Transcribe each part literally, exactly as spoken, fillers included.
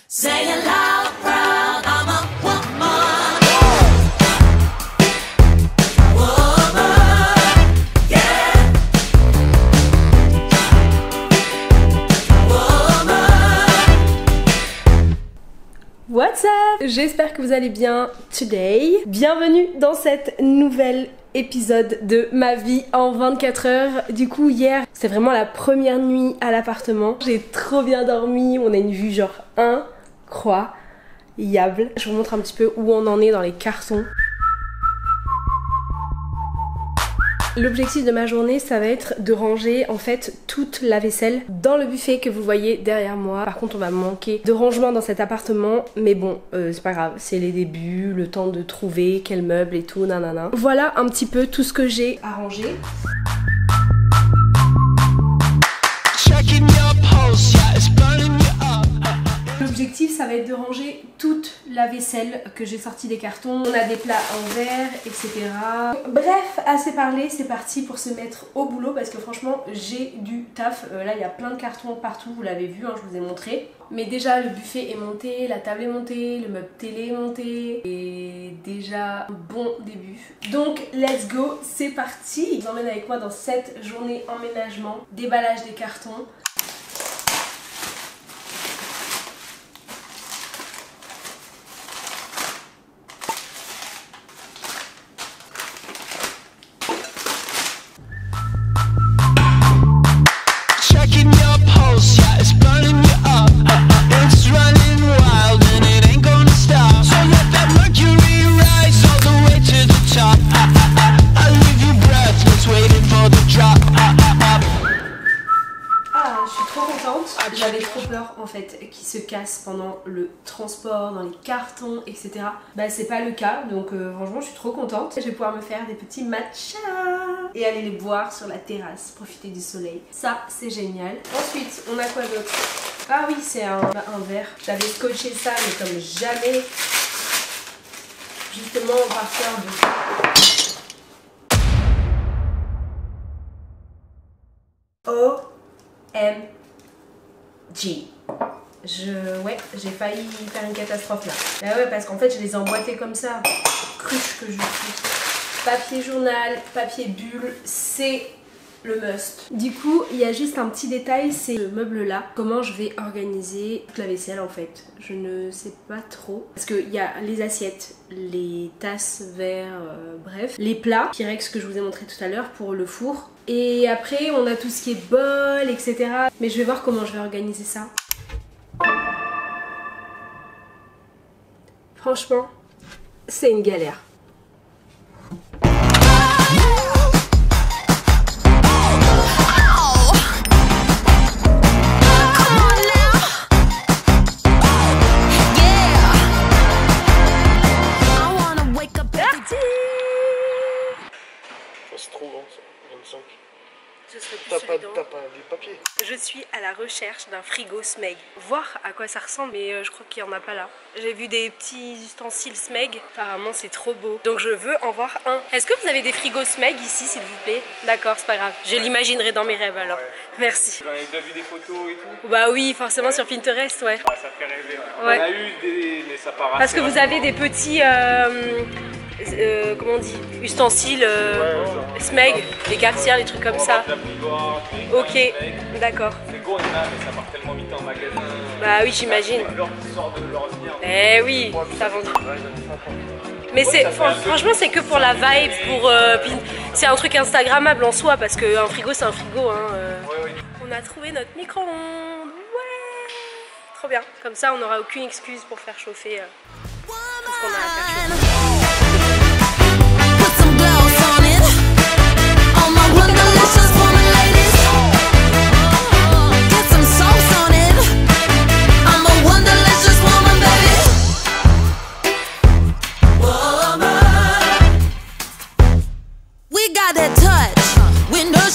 Say it loud, proud, I'm a woman. Woman, yeah. Woman. What's up? J'espère que vous allez bien today. Bienvenue dans cette nouvelle épisode de ma vie en vingt-quatre heures. Du coup hier c'est vraiment la première nuit à l'appartement. J'ai trop bien dormi, on a une vue genre incroyable. Je vous montre un petit peu où on en est dans les cartons. L'objectif de ma journée, ça va être de ranger en fait toute la vaisselle dans le buffet que vous voyez derrière moi. Par contre, on va manquer de rangement dans cet appartement, mais bon, euh, c'est pas grave, c'est les débuts, le temps de trouver quel meuble et tout, nanana. Voilà un petit peu tout ce que j'ai à ranger. L'objectif, ça va être de ranger toute la vaisselle que j'ai sortie des cartons. On a des plats en verre, et cetera. Bref, assez parlé, c'est parti pour se mettre au boulot parce que franchement, j'ai du taf. Euh, là, il y a plein de cartons partout, vous l'avez vu, hein, je vous ai montré. Mais déjà, le buffet est monté, la table est montée, le meuble télé est monté. Et déjà, bon début. Donc, let's go, c'est parti. Je vous emmène avec moi dans cette journée emménagement, déballage des cartons. J'avais trop peur en fait qu'il se casse pendant le transport, dans les cartons, et cetera. Bah c'est pas le cas, donc euh, franchement je suis trop contente. Je vais pouvoir me faire des petits matchas et aller les boire sur la terrasse, profiter du soleil. Ça c'est génial. Ensuite on a quoi d'autre? Ah oui, c'est un, un verre. J'avais scotché ça mais comme jamais. Justement on va faire de... O M G. Je... Ouais, j'ai failli faire une catastrophe là. Bah ouais, parce qu'en fait, je les ai emboîtés comme ça. Cruche que je suis. Papier journal, papier bulle, c'est le must. Du coup, il y a juste un petit détail, c'est le meuble là. Comment je vais organiser toute la vaisselle en fait. Je ne sais pas trop. Parce qu'il y a les assiettes, les tasses, verres, euh, bref. Les plats, Pyrex que je vous ai montré tout à l'heure pour le four. Et après on a tout ce qui est bol, et cetera. Mais je vais voir comment je vais organiser ça. Franchement, c'est une galère. T'as pas, pas du papier. Je suis à la recherche d'un frigo Smeg. Voir à quoi ça ressemble, mais euh, je crois qu'il n'y en a pas là. J'ai vu des petits ustensiles Smeg. Apparemment, c'est trop beau. Donc, je veux en voir un. Est-ce que vous avez des frigos Smeg ici, s'il vous plaît? D'accord, c'est pas grave. Je l'imaginerai dans mes rêves alors. Ouais. Merci. J'en ai déjà vu des photos et tout. Bah oui, forcément ouais. Sur Pinterest, ouais. Ouais, ça fait rêver. Ouais. On a eu des... mais ça part. Parce que vous avez des petits... Euh... Euh, comment on dit, ustensiles, euh, ouais, ouais, Smeg, ouais. Les cafetières, les trucs comme ça. Ok, d'accord. C'est gros, mais ça part tellement vite en magasin. Bah oui, j'imagine. Eh oui, ça vend. Mais c'est franchement, c'est que pour la vibe, pour euh, c'est un truc instagrammable en soi parce qu'un frigo, c'est un frigo. Hein, euh. ouais, ouais. On a trouvé notre micro-ondes. Ouais, trop bien. Comme ça, on n'aura aucune excuse pour faire chauffer euh, tout ce qu'on a à faire chauffer.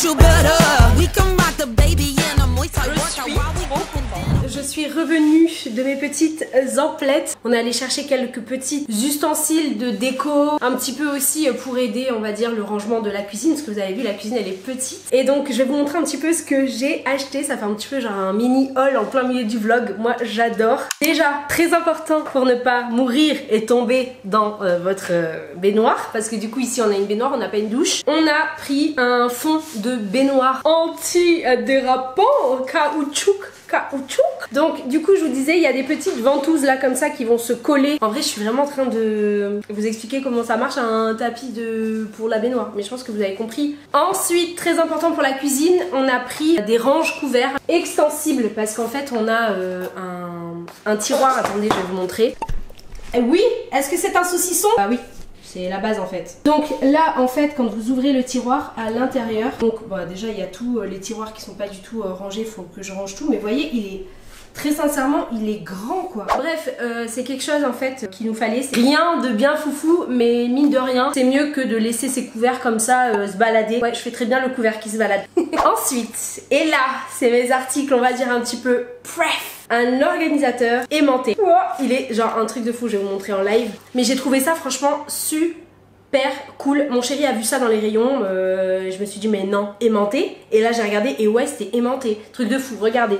Je suis revenue de mes petites emplettes. On est allé chercher quelques petits ustensiles de déco, un petit peu aussi pour aider, on va dire, le rangement de la cuisine, parce que vous avez vu, la cuisine elle est petite. Et donc je vais vous montrer un petit peu ce que j'ai acheté. Ça fait un petit peu genre un mini haul en plein milieu du vlog. Moi j'adore. Déjà, très important pour ne pas mourir et tomber dans euh, votre euh, baignoire, parce que du coup ici on a une baignoire, on n'a pas une douche. On a pris un fond de baignoire anti-dérapant, caoutchouc. Caoutchouc. Donc du coup je vous disais, il y a des petites ventouses là comme ça qui vont se coller. En vrai je suis vraiment en train de vous expliquer comment ça marche un tapis de pour la baignoire, mais je pense que vous avez compris. Ensuite, très important pour la cuisine, on a pris des ranges couverts extensibles, parce qu'en fait on a euh, un, un tiroir. Attendez, je vais vous montrer. Et oui, est-ce que c'est un saucisson? Bah oui, c'est la base en fait. Donc là en fait quand vous ouvrez le tiroir à l'intérieur, donc bah, déjà il y a tous les tiroirs qui sont pas du tout euh, rangés, il faut que je range tout, mais vous voyez il est très sincèrement il est grand quoi. Bref, euh, c'est quelque chose en fait qu'il nous fallait. Rien de bien foufou, mais mine de rien c'est mieux que de laisser ces couverts comme ça euh, se balader. Ouais, je fais très bien le couvert qui se balade. Ensuite, et là c'est mes articles on va dire un petit peu bref. Un organisateur aimanté. Oh, il est genre un truc de fou, je vais vous montrer en live. Mais j'ai trouvé ça franchement super cool. Mon chéri a vu ça dans les rayons, euh, je me suis dit mais non, aimanté. Et là j'ai regardé et ouais c'était aimanté. Truc de fou, regardez.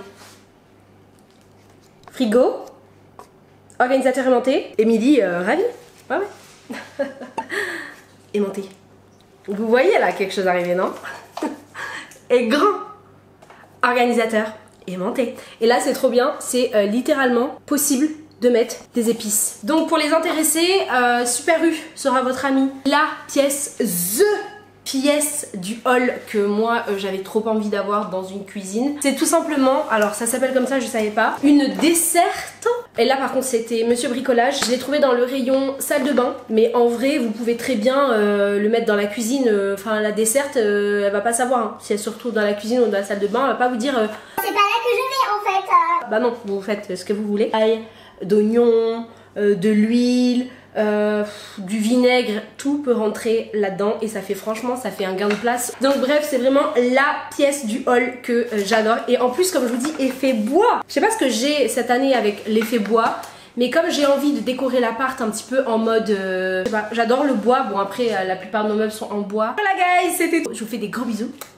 Frigo, organisateur aimanté. Émilie, euh, ravie. Ouais ouais. Aimanté. Vous voyez là quelque chose arriver, non? Et grand organisateur aimanté. Et là c'est trop bien, c'est euh, littéralement possible de mettre des épices. Donc pour les intéressés, euh, Super U sera votre ami. La pièce, the pièce du haul que moi euh, j'avais trop envie d'avoir dans une cuisine. C'est tout simplement, alors ça s'appelle comme ça, je savais pas, une desserte. Et là par contre c'était Monsieur Bricolage. Je l'ai trouvé dans le rayon salle de bain, mais en vrai vous pouvez très bien euh, le mettre dans la cuisine. Enfin euh, la desserte, euh, elle va pas savoir hein. Si elle se retrouve dans la cuisine ou dans la salle de bain, elle va pas vous dire euh, c'est pas là que je vais en fait. Euh... Bah non, vous faites ce que vous voulez. Ail, d'oignons, euh, de l'huile, euh, du vinaigre, tout peut rentrer là-dedans et ça fait franchement, ça fait un gain de place. Donc bref, c'est vraiment la pièce du haul que euh, j'adore. Et en plus, comme je vous dis, effet bois. Je sais pas ce que j'ai cette année avec l'effet bois, mais comme j'ai envie de décorer l'appart un petit peu en mode... Euh, j'adore le bois. Bon après, euh, la plupart de nos meubles sont en bois. Voilà guys, c'était tout. Je vous fais des gros bisous.